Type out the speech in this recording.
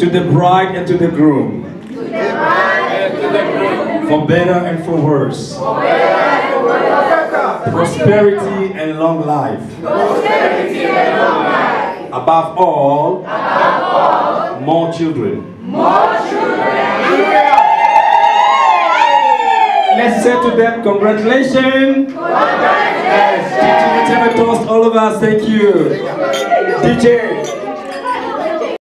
To the bride and to the groom. For better and for worse. Prosperity and long life. Above all, more children. Let's say to them, congratulations. Yes, DJ, let's have a toast, all of us. Thank you. DJ.